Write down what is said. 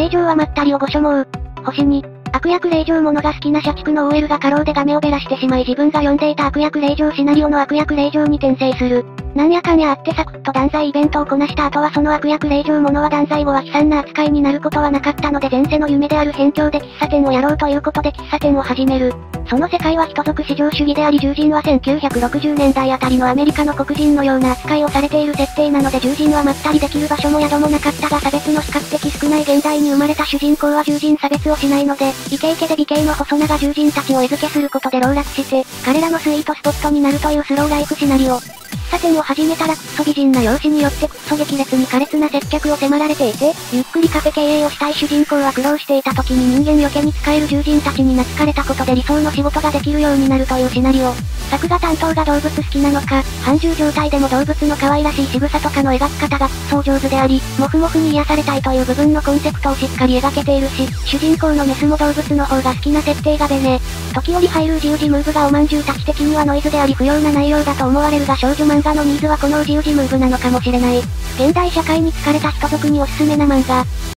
令嬢はまったりをご所望。星2。悪役令嬢ものが好きな社畜の OL が過労でガメをべらしてしまい自分が読んでいた悪役令嬢シナリオの悪役令嬢に転生する。なんやかんやあってサクッと断罪イベントをこなした後はその悪役令嬢ものは断罪後は悲惨な扱いになることはなかったので前世の夢である辺境で喫茶店をやろうということで喫茶店を始める。その世界は人族至上主義であり獣人は1960年代あたりのアメリカの黒人のような扱いをされている設定なので獣人はまったりできる場所も宿もなかったが差別の比較的少ない現代に生まれた主人公は獣人差別をしないので、イケイケで美形の細長獣人たちを餌付けすることで籠絡して、彼らのスイートスポットになるというスローライフシナリオ。喫茶店を始めたらくっそ美人な容姿によってくっそ激烈に苛烈な接客を迫られていて、ゆっくりカフェ経営をしたい主人公は苦労していた時に人間余計に使える獣人たちに懐かれたことで理想の仕事ができるようになるというシナリオ。作画担当が動物好きなのか、半獣状態でも動物の可愛らしい仕草とかの描き方がくっそ上手であり、モフモフに癒されたいという部分のコンセプトをしっかり描けているし、主人公のメスも動物の方が好きな設定がベネ。時折入るウジウジムーブがおまんじゅうたち的にはノイズであり不要な内容だと思われるが少女漫画のニーズはこのウジウジムーブなのかもしれない。現代社会に疲れた人族におすすめな漫画。